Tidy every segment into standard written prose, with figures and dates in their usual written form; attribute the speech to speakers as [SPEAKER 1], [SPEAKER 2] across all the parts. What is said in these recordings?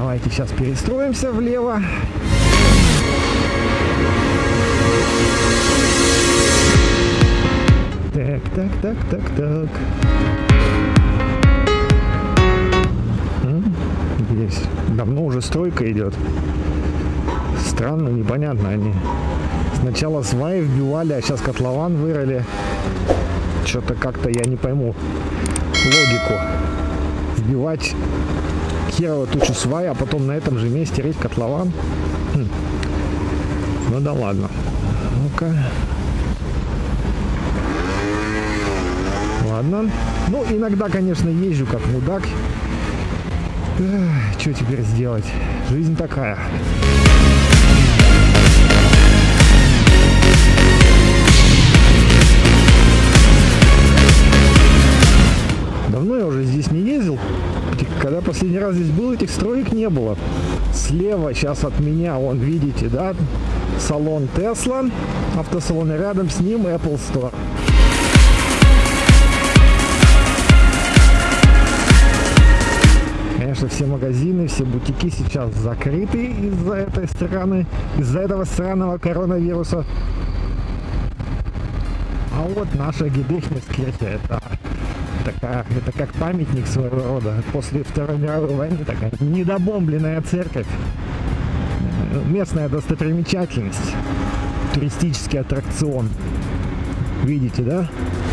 [SPEAKER 1] Давайте сейчас перестроимся влево. Так. Здесь давно уже стройка идет. Странно, непонятно. Они сначала сваи вбивали, а сейчас котлован вырыли. Что-то как-то я не пойму логику. Вбивать херово тучу свай, а потом на этом же месте рыть котлован. Ну да ладно. Ну-ка. Ладно. Ну, иногда, конечно, езжу как мудак. Что теперь сделать? Жизнь такая. Давно я уже здесь не ездил. Когда последний раз здесь был, этих строек не было. Слева сейчас от меня, вон, видите, да? Салон Tesla, автосалон, и рядом с ним Apple Store. Конечно, все магазины, все бутики сейчас закрыты из-за этой страны, из-за этого странного коронавируса. А вот наша Гедехневскирche, это как памятник своего рода. После Второй мировой войны такая недобомбленная церковь. Местная достопримечательность. Туристический аттракцион. Видите, да?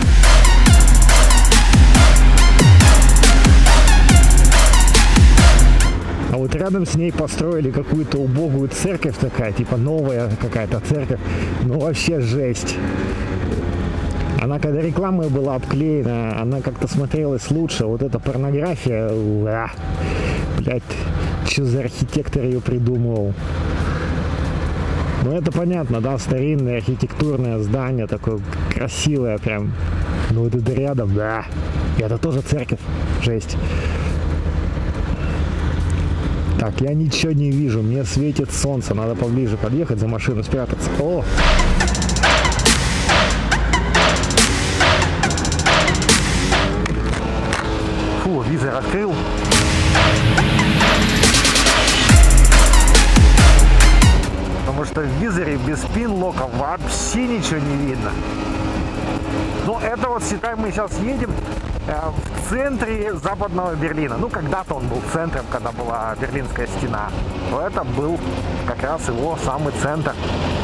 [SPEAKER 1] А вот рядом с ней построили какую-то убогую церковь такая, типа новая какая-то церковь. Ну вообще жесть. Она когда рекламой была обклеена, она как-то смотрелась лучше. Вот эта порнография, блядь, что за архитектор ее придумывал? Ну это понятно, да, старинное архитектурное здание, такое красивое прям. Ну это рядом, да. И это тоже церковь, жесть. Так, я ничего не вижу, мне светит солнце, надо поближе подъехать, за машину спрятаться. О! Фу, визор открыл. Потому что в визоре без пин-лока вообще ничего не видно. Ну, это вот, считай, мы сейчас едем в центре западного Берлина. Ну, когда-то он был центром, когда была Берлинская стена. То это был как раз его самый центр.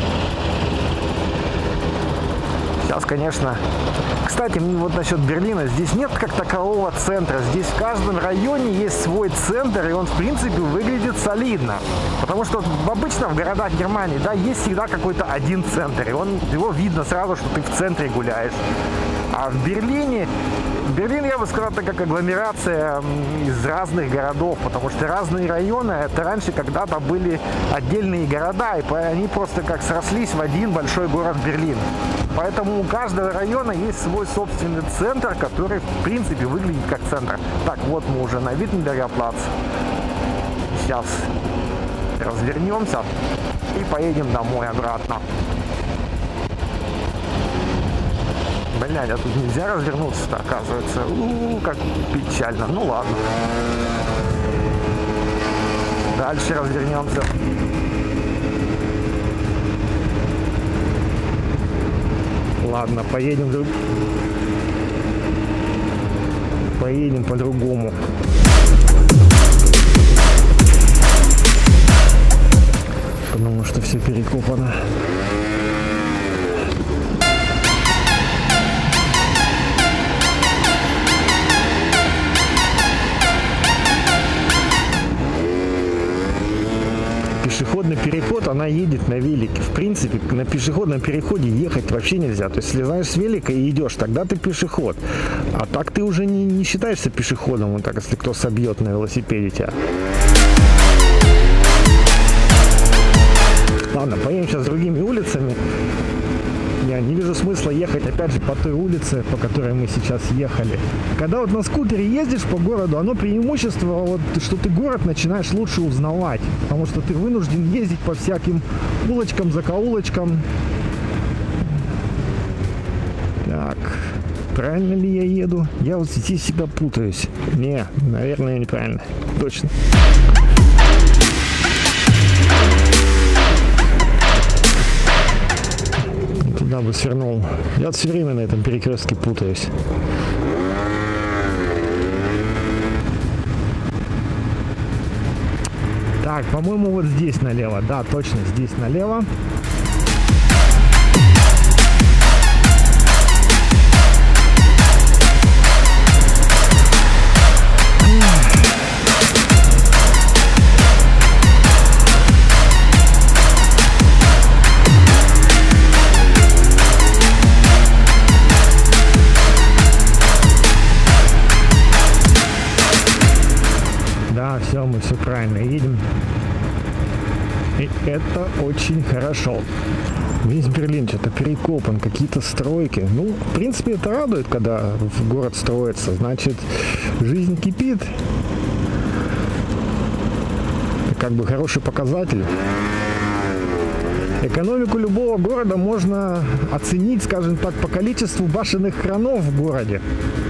[SPEAKER 1] Сейчас, конечно... Кстати, вот насчет Берлина, здесь нет как такового центра. Здесь в каждом районе есть свой центр, и он, в принципе, выглядит солидно. Потому что обычно в городах Германии, да, есть всегда какой-то один центр, и его видно сразу, что ты в центре гуляешь. А в Берлине... Берлин, я бы сказал, это как агломерация из разных городов, потому что разные районы, это раньше когда-то были отдельные города, и они просто как срослись в один большой город Берлин. Поэтому у каждого района есть свой собственный центр, который, в принципе, выглядит как центр. Так, вот мы уже на Виттенберger плац. Сейчас развернемся и поедем домой обратно. Блядь, а тут нельзя развернуться-то, оказывается. Как печально. Ну ладно. Дальше развернемся. Ладно, поедем по-другому. Потому что все перекопано. Пешеходный переход, она едет на велике. В принципе, на пешеходном переходе ехать вообще нельзя. То есть, слезаешь с велика и идешь, тогда ты пешеход. А так ты уже не считаешься пешеходом, вот так, если кто собьет на велосипеде тебя. Ладно, поедем сейчас другими улицами. Я не вижу смысла ехать опять же по той улице, по которой мы сейчас ехали. Когда вот на скутере ездишь по городу, оно преимущество, вот, что ты город начинаешь лучше узнавать. Потому что ты вынужден ездить по всяким улочкам, закоулочкам. Так, правильно ли я еду? Я вот здесь всегда путаюсь. Не, наверное, неправильно. Точно. Туда бы свернул. Я все время на этом перекрестке путаюсь. Так, по-моему, вот здесь налево. Да, точно, здесь налево. Да, все, мы все правильно едем. И это очень хорошо. Весь Берлин что-то перекопан, какие-то стройки. Ну, в принципе, это радует, когда город строится. Значит, жизнь кипит. Как бы хороший показатель. Экономику любого города можно оценить, скажем так, по количеству башенных кранов в городе.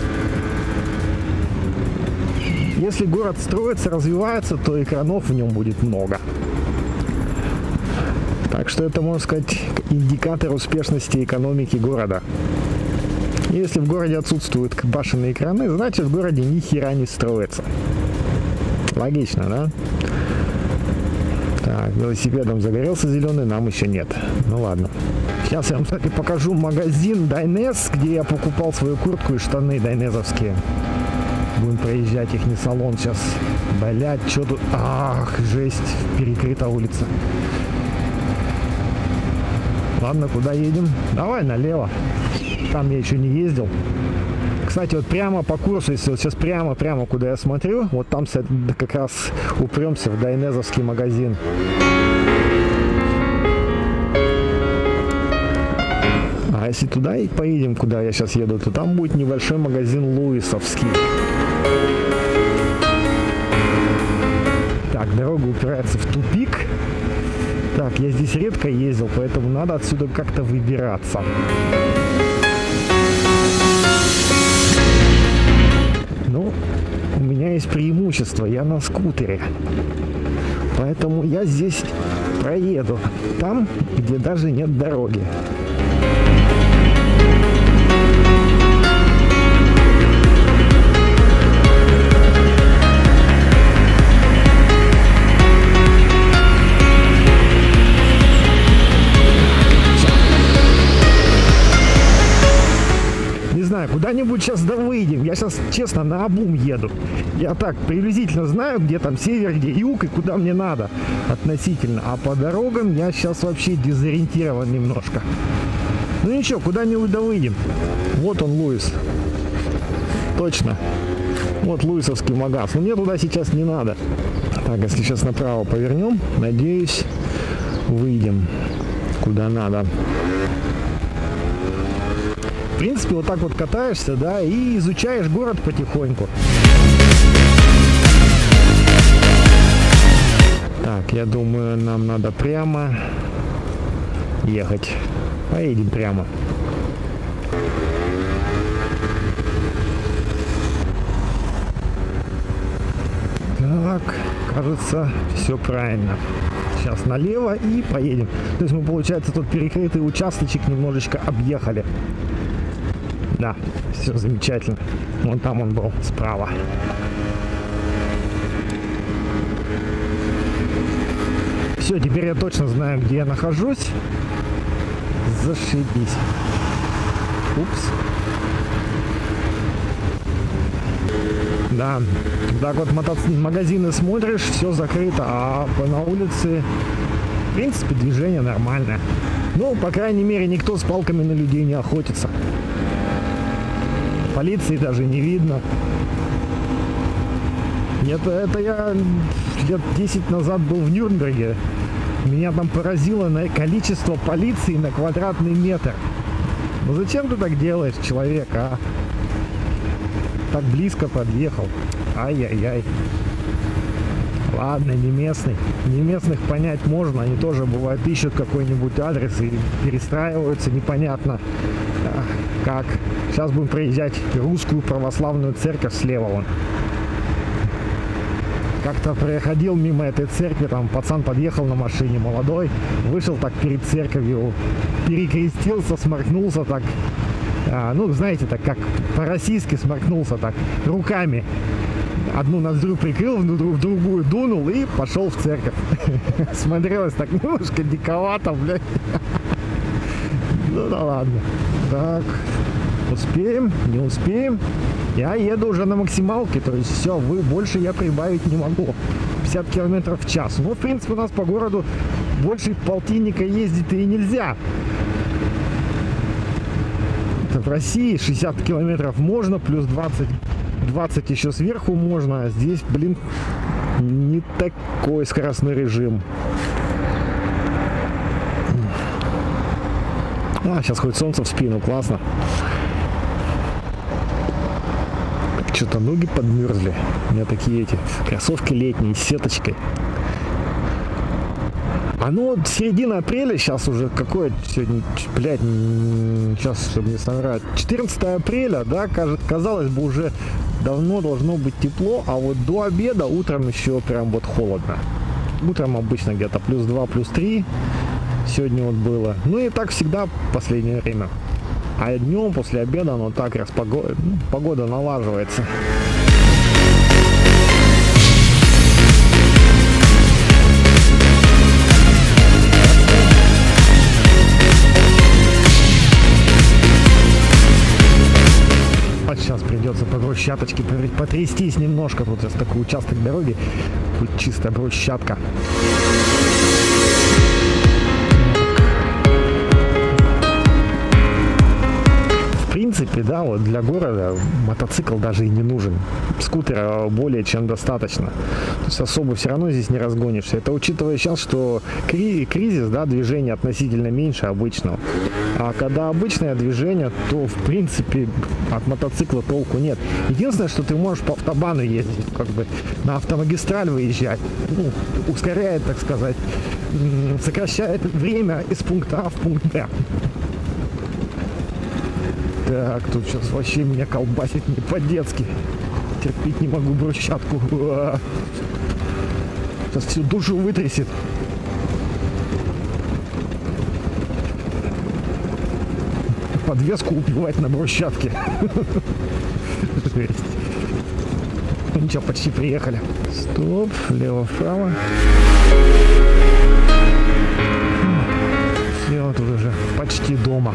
[SPEAKER 1] Если город строится, развивается, то экранов в нем будет много. Так что это, можно сказать, индикатор успешности экономики города. Если в городе отсутствуют башенные краны, значит в городе ни хера не строится. Логично, да? Так, велосипедом загорелся зеленый, нам еще нет. Ну ладно. Сейчас я вам, кстати, покажу магазин Дайнез, где я покупал свою куртку и штаны дайнезовские. Будем проезжать их не салон сейчас. Блять, что тут? Ах, жесть, перекрыта улица. Ладно, куда едем? Давай налево. Там я еще не ездил. Кстати, вот прямо по курсу, если вот сейчас прямо куда я смотрю, вот там как раз упремся в дайнезовский магазин. А если туда и поедем, куда я сейчас еду, то там будет небольшой магазин Луисовский. Так, дорога упирается в тупик. Так, я здесь редко ездил, поэтому надо отсюда как-то выбираться. Ну, у меня есть преимущество, я на скутере. Поэтому я здесь проеду. Там, где даже нет дороги. Куда-нибудь сейчас выйдем. Я сейчас, честно, наобум еду. Я так приблизительно знаю, где там север, где юг и куда мне надо относительно. А по дорогам я сейчас вообще дезориентирован немножко. Ну ничего, куда-нибудь выйдем. Вот он, Луис. Точно. Вот луисовский магаз. Но мне туда сейчас не надо. Так, если сейчас направо повернем, надеюсь, выйдем куда надо. В принципе, вот так вот катаешься, да, и изучаешь город потихоньку. Так, я думаю, нам надо прямо ехать. Поедем прямо. Так, кажется, все правильно. Сейчас налево и поедем. То есть мы, получается, тут перекрытый участочек немножечко объехали. Да, все замечательно. Вон там он был, справа. Все, теперь я точно знаю, где я нахожусь. Зашибись. Упс. Да, так вот магазины смотришь, все закрыто, а на улице, в принципе, движение нормальное. Ну, по крайней мере, никто с палками на людей не охотится. Полиции даже не видно. Это я лет 10 назад был в Нюрнберге. Меня там поразило количество полиции на квадратный метр. Ну зачем ты так делаешь, человек, а? Так близко подъехал. Ай-яй-яй. Ладно, не местный. Не местных понять можно. Они тоже, бывает, ищут какой-нибудь адрес и перестраиваются непонятно как. Сейчас будем проезжать русскую православную церковь слева вон. Как-то проходил мимо этой церкви, там пацан подъехал на машине, молодой, вышел так перед церковью, перекрестился, сморкнулся так, ну, знаете, так как по-российски сморкнулся так, руками. Одну ноздрю прикрыл, в другую дунул и пошел в церковь. Смотрелось так немножко диковато, блядь. Ну да ладно. Так, успеем, не успеем. Я еду уже на максималке, то есть все, больше я прибавить не могу. 50 километров в час. Ну, в принципе, у нас по городу больше полтинника ездить и нельзя. Это в России 60 километров можно, плюс 20 еще сверху можно, а здесь, блин, не такой скоростной режим. Сейчас хоть солнце в спину, классно. Что-то ноги подмерзли. У меня такие эти кроссовки летние с сеточкой. Ну вот середина апреля, сейчас уже какое сегодня, блядь, сейчас, чтобы не соврать, 14 апреля, да, казалось бы, уже давно должно быть тепло, а вот до обеда утром еще прям вот холодно. Утром обычно где-то плюс 2, плюс 3, сегодня вот было. Ну и так всегда в последнее время. А днем после обеда оно так погода налаживается. Вот сейчас придется по брусчаточке потрястись немножко. Тут есть такой участок дороги, тут чистая брусчатка. В принципе, да, вот для города мотоцикл даже и не нужен. Скутера более чем достаточно. То есть особо все равно здесь не разгонишься. Это учитывая сейчас, что кризис, да, движение относительно меньше обычного. А когда обычное движение, то в принципе от мотоцикла толку нет. Единственное, что ты можешь по автобану ездить, как бы на автомагистраль выезжать. Ну, ускоряет, так сказать, сокращает время из пункта А в пункт Б. Так, тут сейчас вообще меня колбасит не по-детски. Терпеть не могу брусчатку. Сейчас всю душу вытрясет. Подвеску убивать на брусчатке. Ну ничего, почти приехали. Стоп, влево-вправо. Все, тут уже почти дома.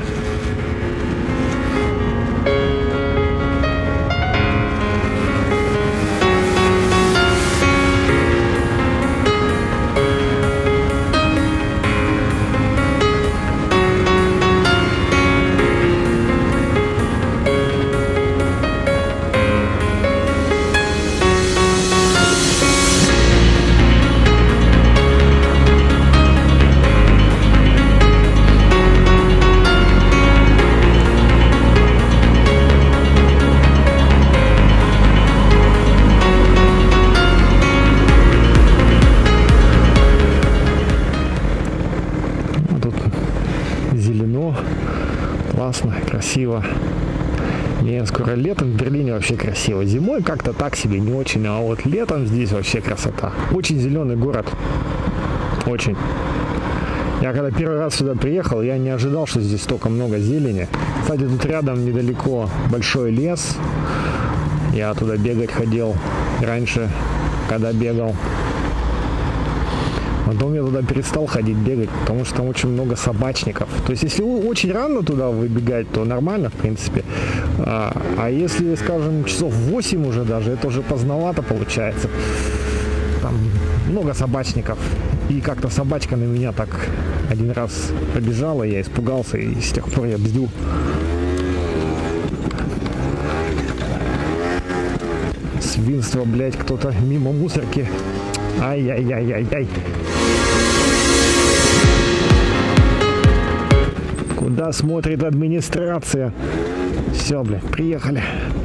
[SPEAKER 1] Классно, красиво. Не, скоро летом в Берлине вообще красиво. Зимой как-то так себе, не очень, а вот летом здесь вообще красота. Очень зеленый город. Очень. Я когда первый раз сюда приехал, я не ожидал, что здесь столько много зелени. Кстати, тут рядом недалеко большой лес. Я туда бегать ходил раньше, когда бегал. Потом я туда перестал ходить, бегать, потому что там очень много собачников. То есть, если очень рано туда выбегать, то нормально, в принципе. А если, скажем, часов 8 уже даже, это уже поздновато получается. Там много собачников. И как-то собачка на меня так один раз побежала, я испугался, и с тех пор я бздю. Свинство, блядь, кто-то мимо мусорки. Ай-яй-яй-яй-яй. Куда смотрит администрация? Все, блядь, приехали.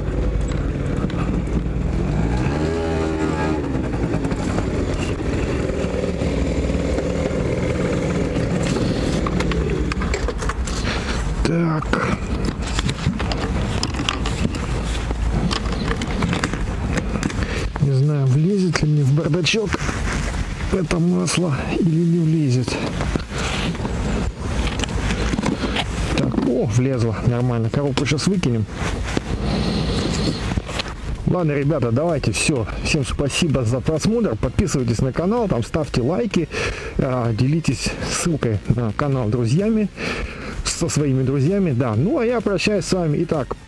[SPEAKER 1] Так. Не знаю, влезет ли мне в бардачок бачок это масло или не влезет. Так, о, влезло нормально. Коробку сейчас выкинем. Ладно, ребята, давайте, все. Всем спасибо за просмотр. Подписывайтесь на канал, там ставьте лайки, делитесь ссылкой на канал друзьями, со своими друзьями. Да, ну а я прощаюсь с вами. Итак,